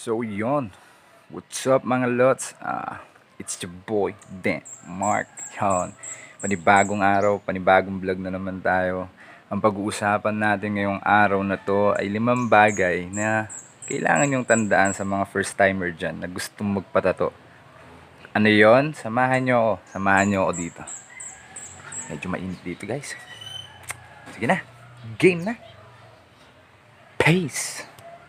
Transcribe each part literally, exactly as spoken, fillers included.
So yon, what's up mga lots? Ah, it's your boy Dan Mark. Yon, panibagong araw, panibagong vlog na naman tayo. Ang pag-uusapan natin ngayong araw na to ay limang bagay na kailangan yung tandaan sa mga first timer dyan na gustong magpatato. Ano yon? Samahan nyo ako, samahan nyo ako dito. Medyo mainit dito guys. Sige na, game na. Peace!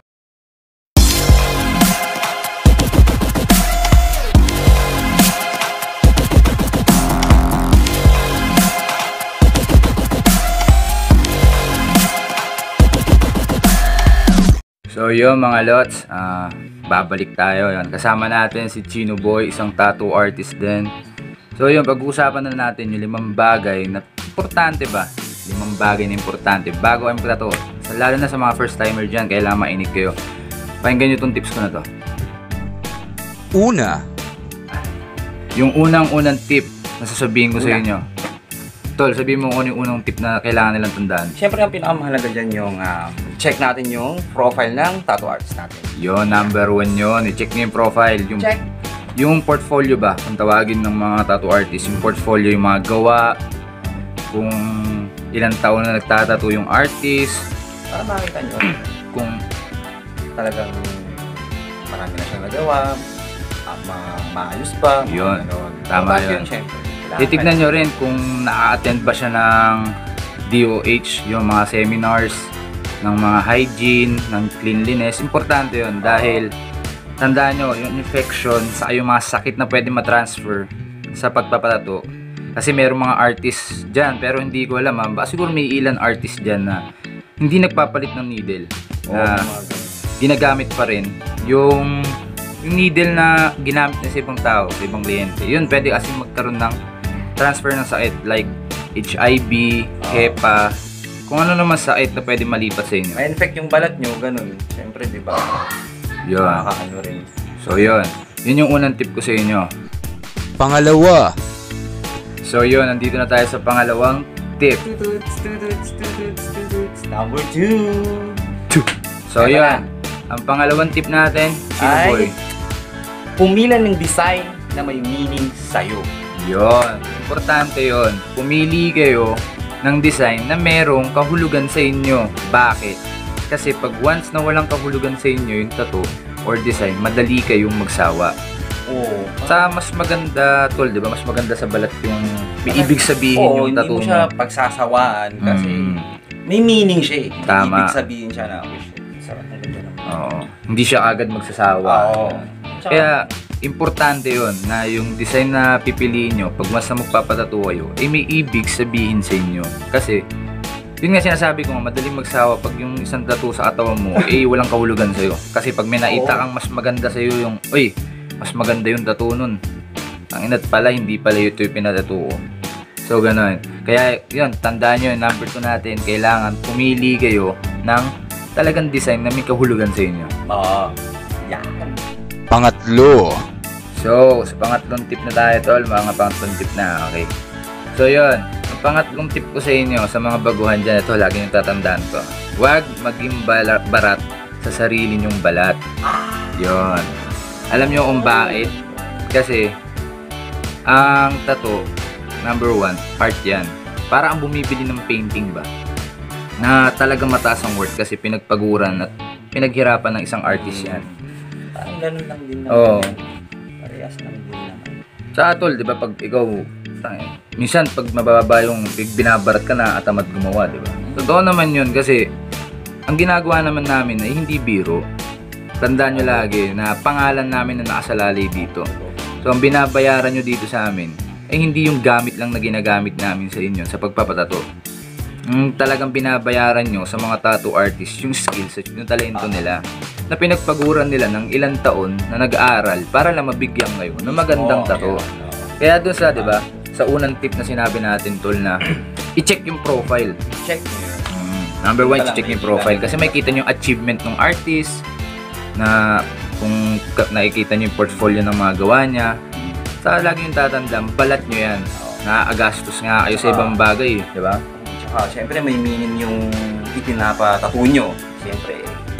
So yun mga lots, uh, babalik tayo yun. Kasama natin si Chino Boy, isang tattoo artist din. So yun, pag-uusapan na natin yung limang bagay na importante ba? Limang bagay na importante bago kayo magtattoo. So, lalo na sa mga first timer dyan, kailangan mainig kayo. Pakinggan nyo itong tips ko na to. Una, yung unang-unang tip na sasabihin ko sa inyo. Tol, sabihin mo kung ano yung unang tip na kailangan nilang tandaan. siyempre ang pinakamahalaga dyan yung uh, check natin yung profile ng tattoo artist natin. Yun, number one yun. I-check nyo yung profile. Yung, Check. Yung portfolio ba, kung tawagin ng mga tattoo artist, yung portfolio, yung mga gawa, kung ilang taon na nagtatattoo yung artist, Para makita nyo kung talagang marami na siyang nagawa, uh, ma maayos pa. Yun, Ganon. tama Dapat yun. Siyempre. titignan nyo rin kung na-attend ba siya ng D O H, yung mga seminars, ng mga hygiene, ng cleanliness. Importante yun dahil tandaan nyo, yung infection sa yung mga sakit na pwede matransfer sa pagpapatato. Kasi merong mga artists dyan, pero hindi ko alam ha. Siguro may ilan artist dyan na hindi nagpapalit ng needle. Na Oh, ginagamit pa rin yung, yung needle na ginamit na sa ibang tao, sa ibang kliyente. Yun, pwede kasi magkaroon ng transfer ng sakit like H I V, HEPA, kung ano naman sakit na pwede malipat sa inyo. ma-infect yung balat nyo, ganun. Siyempre, di ba? Yun. Makakaano rin. So yun. Yun yung unang tip ko sa inyo. Pangalawa, So yun, nandito na tayo sa pangalawang tip. number two. So Tama yun, ang pangalawang tip natin, Chino Ay. Boy. Pumila ng design na may meaning sa'yo. Yun, importante yun. Pumili kayo ng design na merong kahulugan sa inyo. Bakit? Kasi pag once na walang kahulugan sa inyo yung tattoo or design, madali kayong magsawa. Oo. Sa mas maganda, tol, di ba? Mas maganda sa balat yung may ibig sabihin Oo, yung tattoo hindi mo siya mo. pagsasawaan kasi Mm, may meaning siya eh. Tama. Ibig sabihin siya na, oh shit, sarap na ganda naman. oo. Hindi siya agad magsasawa. Oo. Tsaka, Kaya, importante yon na yung design na pipiliin nyo, pag mas na magpapatato kayo, eh may ibig sabihin sa inyo. Kasi, yun nga sinasabi ko, madaling magsawa pag yung isang tattoo sa katawan mo, eh walang kahulugan sa'yo. Kasi pag may nakita kang mas maganda sa'yo yung, uy, mas maganda yung tattoo nun. Ang inat pala, hindi pala ito yung pinatattoo ko. So, ganun. Kaya, yun, tandaan nyo, yung number two natin, kailangan pumili kayo ng talagang design na may kahulugan sa inyo. Oo. Yan. Pangatlo. So, sa pangatlong tip na tayo, tol, mga pangatlong tip na, okay. So, yun, ang pangatlong tip ko sa inyo, sa mga baguhan dyan, ito, lagi nyo tatandaan to. Huwag maging bala- barat sa sarili nyong balat. Yun. Alam nyo kung bakit? Kasi, ang tattoo, number one, art yan. Para ang bumibili ng painting ba? Na talagang mataas ang worth kasi pinagpaguran at pinaghirapan ng isang artist yan. Parang ganun lang din naman. Oo. Parehas lang din naman. Sa tol, di ba, pag ikaw, tangin, minsan pag mababa yung binabarat ka na at tamad gumawa, di ba? Totoo naman yun kasi ang ginagawa naman namin ay hindi biro. Tandaan nyo lagi na pangalan namin na nakasalalay dito. So, ang binabayaran nyo dito sa amin ay hindi yung gamit lang na ginagamit namin sa inyo sa pagpapatato. Yung talagang binabayaran nyo sa mga tattoo artists, yung skills at yung talento nila na pinagpaguran nila ng ilang taon na nag-aaral para lang mabigyan kayo ng magandang Oo, tattoo. yan. Kaya doon sa, di ba, sa unang tip na sinabi natin, tol, na i-check yung profile. Check nyo yun. Mm, number one, i-check yung profile. Kasi makikita nyo yung achievement ng artist, na kung nakikita nyo yung portfolio ng mga gawa niya. Sa lagi yung tatandang, balat nyo yan. Naagastos nga kayo sa ibang bagay, di ba? Tsaka, syempre may meaning yung itinapa-tattoo nyo. Siyempre, medyo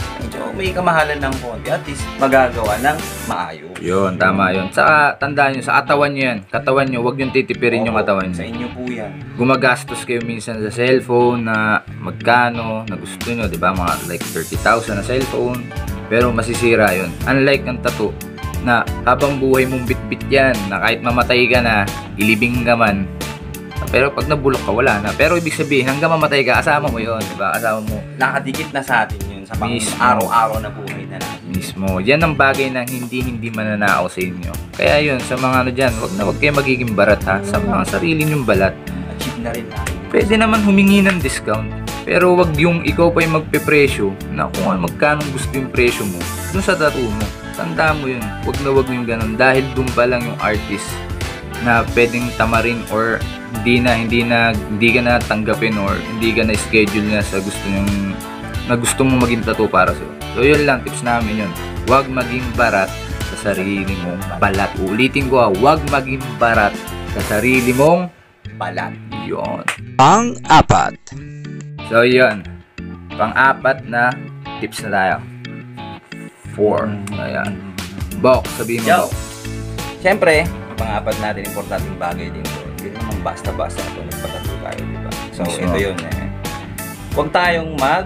So, may kamahalan ng konti. At least, magagawa ng maayos. Yun, tama yun. Saka, tandaan nyo, sa katawan nyo yan. Katawan nyo, huwag nyo titipirin yung Oo, katawan Sa nyo. inyo po yan. Gumagastos kayo minsan sa cellphone na magkano, na gusto nyo, di ba? Mga like thirty thousand na cellphone. Pero masisira yun. Unlike ang tattoo, na habang buhay mong bitbit yan, na kahit mamatay ka na, ilibing ka man. Pero pag nabulok ka, wala na. Pero ibig sabihin, hanggang mamatay ka, asama mo yun, di ba? Asama mo. Nakadikit na sa atin yun sa pang Mismo. araw-araw na buhay na natin. Mismo. Yan ang bagay na hindi-hindi mananakaw sa inyo. Kaya yun, sa mga ano dyan, wag na wag kayo magiging barat ha. Sa mga sarili nyong balat. Achieve na rin natin. Pwede naman humingi ng discount. Pero wag yung ikaw pa yung magpe-presyo na kung ano magkano gusto yung presyo mo dun sa tattoo mo. Tanda mo yun. Wag na wag yung ganun. Dahil dun pa lang yung artist na pwedeng tamarin or hindi na hindi na hindi ka na tanggapin or hindi ka na schedule na sa gusto yung na gusto mong maging tattoo para sa'yo. So yun lang, tips namin yun. Huwag maging barat sa sarili mong balat. Ulitin ko ha, huwag maging barat sa sarili mong Balat. yun. Pang-apat. So yun, pang-apat na tips na tayo. Four. Ayan. Bok, sabihin mo Yo. Bok. Siyempre, ang pang-apat natin, importanteng bagay din to. Hindi naman basta-basta ito, nagpatato tayo, di ba? So, Mismo. ito yun eh. Huwag tayong mag...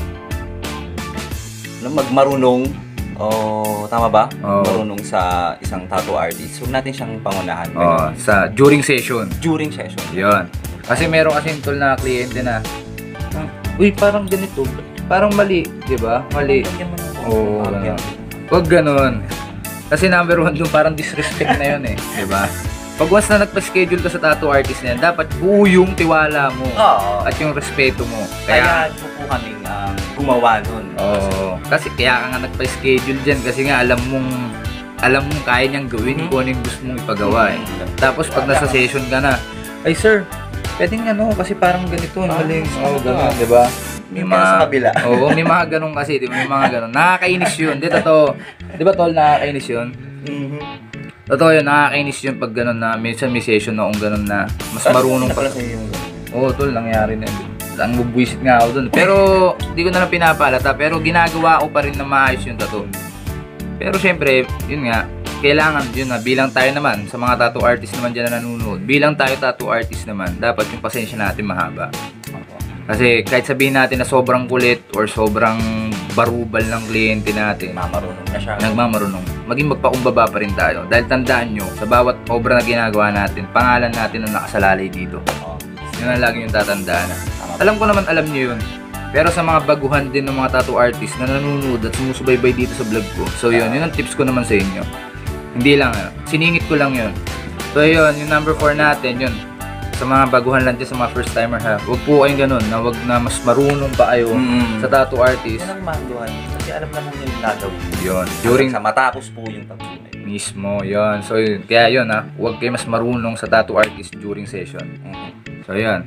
ano, magmarunong o tama ba? Oo. Marunong sa isang tattoo artist. Huwag natin siyang pangunahan. Oh, Ganun. sa during session. During session. Yun. Kasi meron kasi tol na kliyente na, uy, parang ganito. Parang mali, di ba? Mali. Oo, Oh, ganun. Huwag ganun. Kasi number one doon, parang disrespect na yun eh. Di ba? Pag once na nagpa-schedule ka sa tattoo artist na yan, dapat buo yung tiwala mo Oo. at yung respeto mo. Kaya, Kaya, ito po kaming um, gumawa nun. oo. Kasi kaya ka nga nagpa-schedule dyan kasi nga alam mong alam mong kaya niyang gawin Mhm. kung ano yung gusto mong ipagawa eh. Mhm. Tapos pag nasa session ka na, ay sir, pwedeng ano, kasi parang ganito, Ah, maling, oo, oh, ganun, ah. di ba? May mga sa kabila. Oo, may mga ganun kasi, di ba? May mga ganun. Nakakainis yun. Di totoo. Di ba tol, nakakainis yun? Mhm. Totoo yun, nakakainis yun pag ganun na, minsan may session na kung ganun na, mas marunong pa. Pala sa'yo yung ganun. Oo, tol, nangyari na yun. Ang bubwisit nga ako dun. Pero, di ko na lang pinapalata. Pero, ginagawa ko pa rin na maayos yung tattoo. Pero, syempre, yun nga, kailangan, yun na, bilang tayo naman, sa mga tattoo artist naman dyan na nanonood, bilang tayo tattoo artist naman, dapat yung pasensya natin mahaba. Kasi, kahit sabihin natin na sobrang kulit or sobrang barubal ng kliyente natin, Mamarunong na siya. nagmamarunong, maging magpakumbaba pa rin tayo. Dahil tandaan nyo, sa bawat obra na ginagawa natin, pangalan natin ang nakasalalay dito. Oo. Yun ang lagi yung tatandaan. Tama. Alam ko naman, alam nyo yun. Pero sa mga baguhan din ng mga tattoo artist na nanonood at sumusubaybay dito sa vlog ko. So yun, yun ang tips ko naman sa inyo. Hindi lang, ano, siningit ko lang yun. So yun, yung number four natin, yun. Sa mga baguhan lang dyan, sa mga first timer ha, huwag po kayong ganun, na huwag na mas marunong pa kayo Mm. sa tattoo artist. Yan ang manduhan. Kasi alam naman yung gagawin. Yun, during Sa matapos po yung tattoo na yun. mismo, yun. So yun, kaya yun ha, huwag kayo mas marunong sa tattoo artist during session. Mhm. So yun.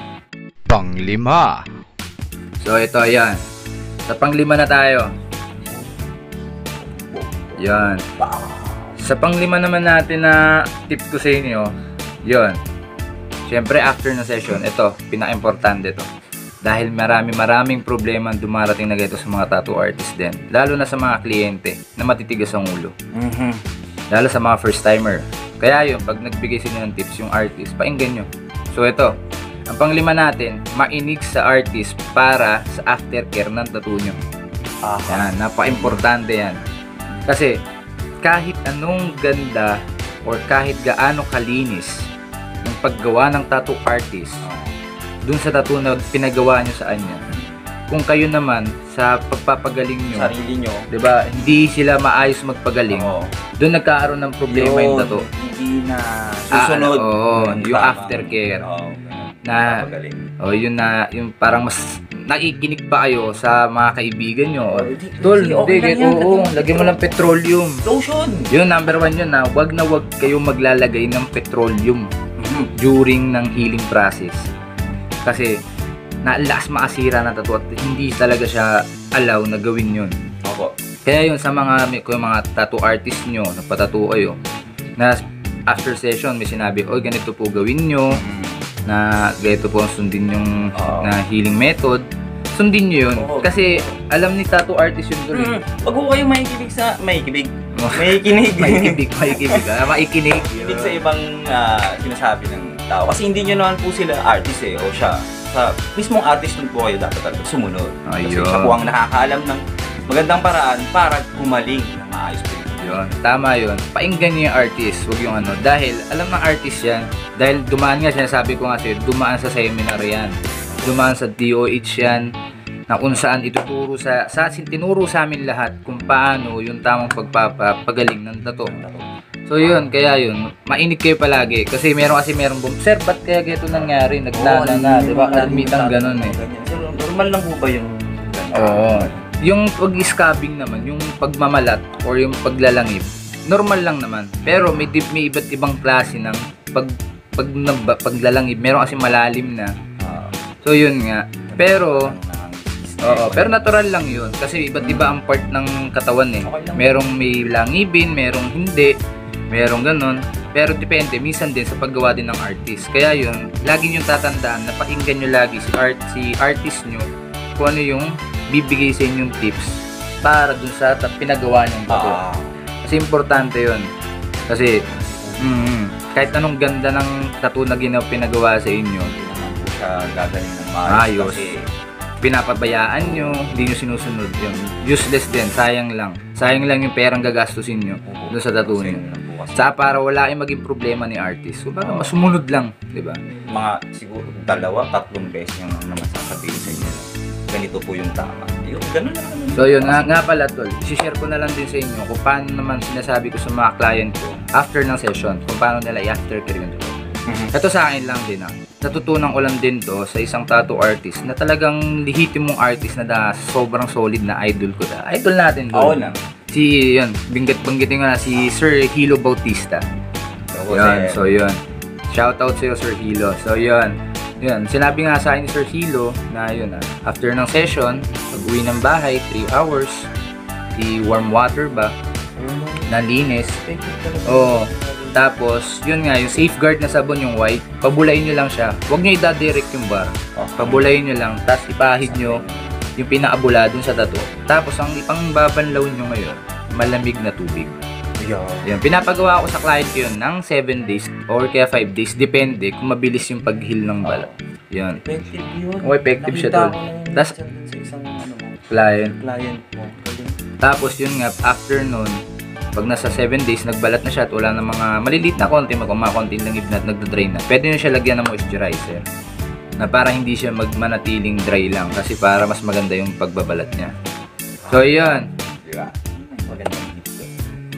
Panglima. So ito, yan. Sa panglima na tayo. Yan. Wow. Sa panglima naman natin na tip ko sa inyo, yun. Siyempre, after na session, ito, pinaka-importante ito. Dahil marami maraming problema ang dumarating na ganito sa mga tattoo artist din. Lalo na sa mga kliyente na matitigas ang ulo. Mhm. Lalo sa mga first timer. Kaya yun, pag nagbigay sila ng tips yung artist, painggan nyo. So ito, ang panglima natin, mainig sa artist para sa aftercare ng tattoo nyo. Aha. Yan, napaka-importante yan. Kasi, kahit anong ganda or kahit gaano kalinis yung paggawa ng tattoo artist dun sa tattoo na pinagawa nyo sa kanya, kung kayo naman sa pagpapagaling nyo, Sarili nyo. 'di ba, hindi sila maayos magpagaling, Oo. dun nagkakaroon ng problema yung tattoo. Hindi na Ah, susunod. ano, oo, Mm, yung tama. aftercare. Oo, ganun. Na- Napapagaling. O yun na, yung parang mas nakikinig pa kayo sa mga kaibigan nyo. Oh, di- Tol, di, hindi, okay lang kahit yan. oo, lagyan mo ng petroleum. Lotion. Yun, number one yun na, wag na wag kayong maglalagay ng petroleum Mhm. during ng healing process. Kasi, nalakas makasira na tattoo at hindi talaga siya allow na gawin yun. Opo. Kaya yun sa mga, kung yung mga tattoo artist nyo, nagpatattoo kayo, na after session may sinabi, oy ganito po gawin nyo, Mhm. na ganito po ang sundin yung Oo. na healing method. sundin nyo yun. Oo. Kasi alam ni tattoo artist yun doon. Mm, wag ko kayong makikinig sa... Makikinig. Makikinig. Maikibig, maikibig. Ah, maikinig. Makikinig sa ibang ah, sinasabi ng tao. Kasi hindi nyo naman po sila artist eh. O siya. Sa mismong artist nun po kayo dapat talaga sumunod. Kasi Ayun. siya po ang nakakaalam ng magandang paraan para gumaling ng maayos po yun. Yun, tama yun. Painggan niyo yung artist, huwag yung ano. Dahil, alam ng artist yan, dahil dumaan nga, sinasabi ko nga sa'yo, dumaan sa seminar yan. Dumaan sa D O H yan, na kung saan ituturo sa, sa tinuro sa amin lahat kung paano yung tamang pagpapagaling ng tato. So yun, kaya yun, mainig kayo palagi. Kasi meron kasi meron bum, sir, ba't kaya ganito nangyari? Naglana na, di ba? Admitang ganun eh. Sir, normal lang po ba yung ganun? Oo. Yung pag-scabbing naman, yung pagmamalat or yung paglalangib, normal lang naman. Pero may, dip, may iba't ibang klase ng pag, pag, pag, paglalangib. Meron kasi malalim na. Ah, So yun nga. Pero, ng- oo, pero natural lang yun. Kasi iba't iba ang part ng katawan eh. Okay lang. Merong may langibin, merong hindi, merong ganun. Pero depende, minsan din sa paggawa din ng artist. Kaya yun, lagi nyo tatandaan na pakinggan nyo lagi si, art, si artist nyo kung ano yung bibigay sa inyong tips para dun sa ta- pinagawa nyong tattoo. Ah, Kasi importante yun. Kasi, mm, kahit anong ganda ng tattoo na ginawa pinagawa sa inyo, hindi naman po siya gagaling ng Ayos. maayos. Kasi pinapabayaan nyo, hindi nyo sinusunod yun. Useless din, sayang lang. Sayang lang yung perang gagastusin nyo dun sa tattoo nyo. Sa para wala kayong maging problema ni artist. So, baka masumunod lang, di ba? Mga siguro dalawa, tatlong beses yung naman sasabihin sa inyo. Ganito po yung tama. Yun, ganun lang naman. So yun, nga, nga pala tol, isi-share ko na lang din sa inyo kung paano naman sinasabi ko sa mga client ko after ng session, kung paano nila i-after care yun. Mhm. Ito sa akin lang din ah. Natutunan ko lang din to sa isang tattoo artist na talagang lehitimong artist na da, sobrang solid na idol ko da. Idol natin Oo doon. lang. Si, yun, binggit, banggitin ko na si Sir Hilo Bautista. So, Yun, so yun. Shoutout sa'yo Sir Hilo. So yun. Yun, sinabi nga sa akin ni Sir Hilo na yun ah, after ng session, pag-uwi ng bahay, three hours, i-warm water ba, nalinis. Oo. Tapos, yun nga, yung safeguard na sabon yung white, pabulayin nyo lang siya. Huwag nyo i-direct yung bar. Pabulayin nyo lang, tapos ipahid nyo yung pinaabula dun sa tattoo. Tapos, ang ipang babanlaw nyo ngayon, malamig na tubig. Yan, pinapagawa ko sa client ko yun ng seven days or kaya five days. Depende kung mabilis yung pag-heal ng balat. Yan. Effective yun. Oo, effective siya, Nakita tol. ko na yun Tas- minsan dun sa isang ano mo, Client. client mo. Galing. Tapos yun nga, after nun, pag nasa seven days, nagbalat na siya at wala na mga maliliit na konti, mag mga konting langib na at nagda-dry na. Pwede nyo siya lagyan ng moisturizer na para hindi siya magmanatiling dry lang kasi para mas maganda yung pagbabalat niya. So yun. Di ba? Magandang tips yun.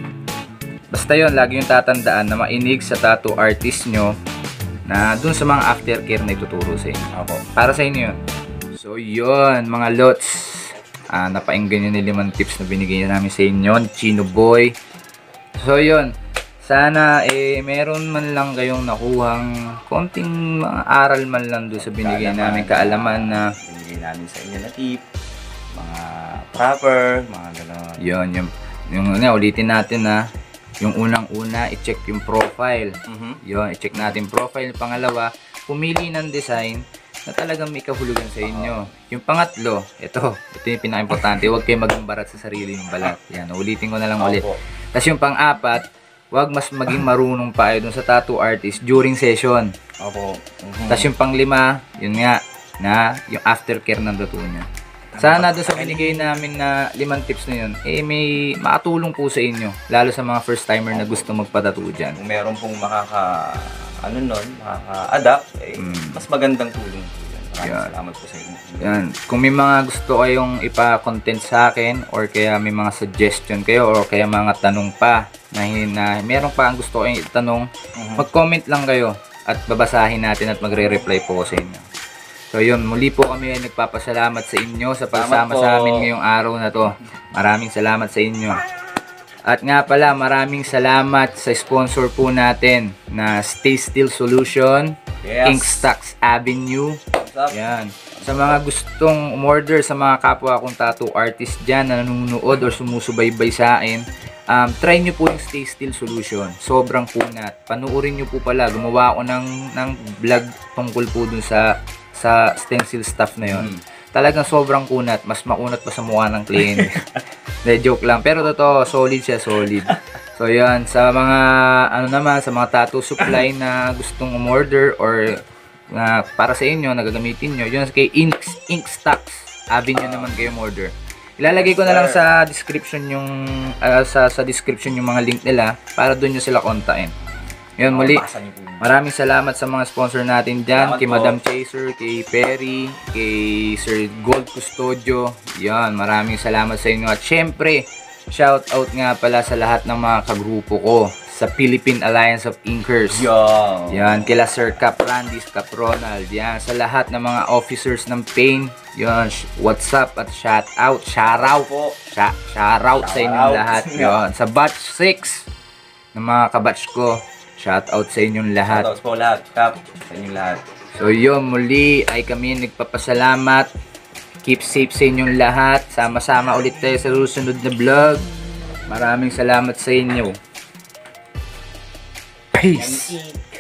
Basta yun, lagi yung tatandaan na mainig sa tattoo artist nyo na dun sa mga aftercare na ituturo sa inyo. Ako. Para sa inyo yun. So yun, mga lots. Ah, napainggan nyo na limang tips na binigay namin sa inyo ni Chino Boy. So yun, sana eh meron man lang kayong nakuhang konting mga aral man lang doon sa binigay namin kaalaman na Binigay namin sa inyo na tip. Mga proper, mga gano'n. yun, yung, yung, yung ulitin natin na yung unang-una, i-check yung profile. Mhm. Yun, i-check natin profile. Pangalawa, pumili ng design na talagang may kahulugan sa inyo. Yung pangatlo, ito, ito yung pinaka-importante, huwag kayo maging barat sa sarili ng balat. Yan, ulitin ko na lang ulit. Opo. Tapos yung pang-apat, huwag mas maging marunong pa kayo dun sa tattoo artist during session. Opo. Mhm. Tapos yung pang-lima, yun nga, na yung aftercare ng tattoo niya. Sana doon sa binigay namin na limang tips na yun, eh may makatulong po sa inyo. Lalo sa mga first timer na gusto magpa-tattoo dyan. Kung meron pong makaka, ano nun, makaka-adapt, eh, Mm. mas magandang tulong po yan. Maraming Yan. salamat po sa inyo. Yan. Kung may mga gusto kayong ipa-content sa akin or kaya may mga suggestion kayo or kaya mga tanong pa na, na meron pa ang gusto kayong itanong, Mhm. mag-comment lang kayo at babasahin natin at magre-reply po ko sa inyo. So yun, muli po kami ay nagpapasalamat sa inyo sa pagsama Salamat po. sa amin ngayong araw na to. Maraming salamat sa inyo. At nga pala, maraming salamat sa sponsor po natin na Stay Still Solution, Yes. Inkstocks Avenue. What's up? Yan. Sa mga gustong umorder sa mga kapwa kong tattoo artist dyan na nanonood or sumusubaybay sa akin, um, try nyo po yung Stay Still Solution. Sobrang punat. Panuorin nyo po pala. Gumawa ako ng, ng vlog tungkol po dun sa sa stencil stuff na yon. Mm. talagang sobrang kunat. Mas makunat pa sa mukha ng client. De, joke lang. Pero totoo, solid siya, solid. So, yan. Sa mga, ano naman, sa mga tattoo supply na gustong umorder or na para sa inyo, nagagamitin nyo, yun kay Ink, Ink Stocks. Avenue naman kayo order. Ilalagay ko na lang sa description yung uh, sa sa description yung mga link nila para doon nyo sila kontakin. Yun, muli, maraming salamat sa mga sponsor natin dyan, kay Madam Chaser, kay Perry, kay Sir Gold Custodio. Yan, maraming salamat sa inyo. At syempre, shout out nga pala sa lahat ng mga kagrupo ko sa Philippine Alliance of Inkers. Yo. Yan, kila Sir Cap Randy, Cap Ronald. Yan, sa lahat ng mga officers ng Pain. Yan, what's up at shout out, shout out po. Shout, shout out sa inyong lahat. Yan, sa batch six ng mga kabatch ko. Shout out sa inyong lahat. Shout out po lahat, Kap. Sa inyong lahat. So yun, muli ay kami nagpapasalamat. Keep safe sa inyong lahat. Sama-sama ulit tayo sa susunod na vlog. Maraming salamat sa inyo. Peace!